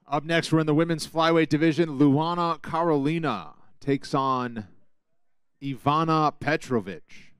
Up next, we're in the women's flyweight division. Luana Carolina takes on Ivana Petrović.